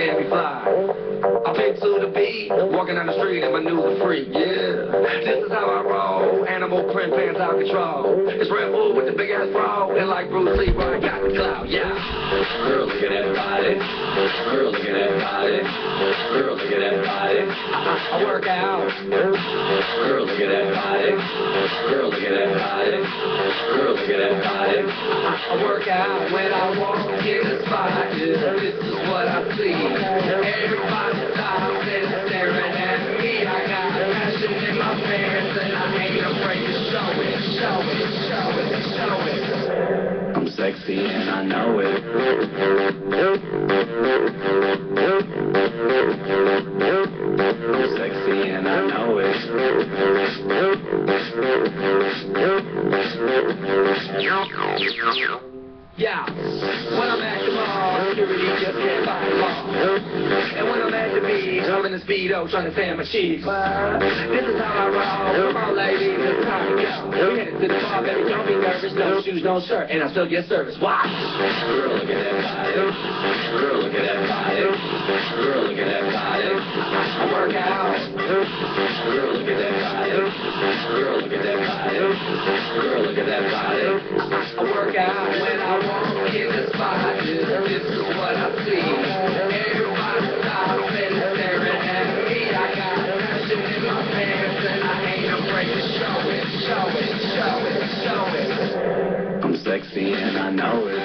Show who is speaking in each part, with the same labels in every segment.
Speaker 1: scared me fly. I pick to the beat, walking down the street and my new freak, yeah. This is how I roll, animal print pants out control. It's Red Bull with the big ass bra, and like Bruce Lee, bro, I got the clout, yeah. Girl, look at that body. Girl, look at that body. Girl, look at that body. I work out. Girl, look at that body. Girl, look at that body. Girl, look at that body. I work out when I walk in the spot. This is what I see. Everybody stops and staring at me. I got passion in my pants and I ain't afraid to show it, show it, show it, show it. I'm sexy and I know it. I'm sexy and I know it. Yeah, when I'm at the mall, security just can't buy a car. And when I'm at the beach, I'm in the speedo trying to fan my cheeks. This is how I roll. Come on, ladies, it's time to go. We headed to the bar, baby, don't be nervous. No shoes, no shirt, and I still get service. Watch. Girl, look at that body. Girl, look at that body. Girl, look at that body. I work out. Girl, look at that body. Girl, look at that body. Girl, look at that body. I work out when I walk in the spot. This is what I see. Everybody stops and staring at me. I got passion in my pants and I ain't afraid to show it, show it, show it, show it. I'm sexy and I know it.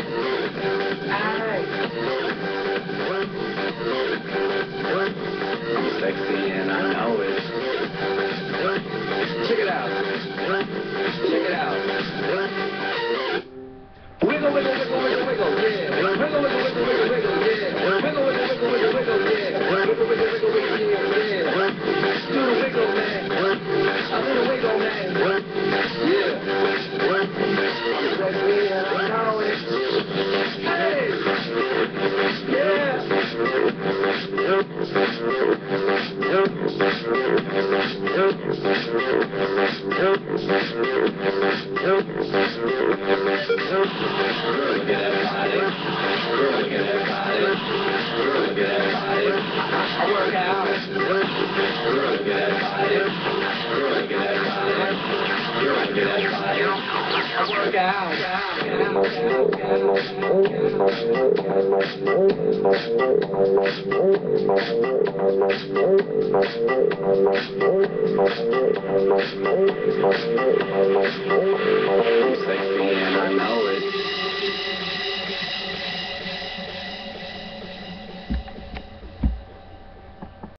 Speaker 1: I'm sexy and I know it. Check it out. Check it out. Wiggle, wiggle, wiggle, wiggle, wiggle, yeah. Wiggle, wiggle, wiggle, wiggle, wiggle, yeah. Wiggle, wiggle, wiggle, wiggle, wiggle, yeah. Wiggle, wiggle, wiggle, wiggle, yeah. Do the wiggle, man. I do the wiggle, man. Yeah. I'm sexy and I know it. Hey. Yeah. Girl, look at that body. Girl, look at that body. Girl, look at that body. I work out. Girl, look at that body. Girl, look at that body. Girl, look at that body. I work out.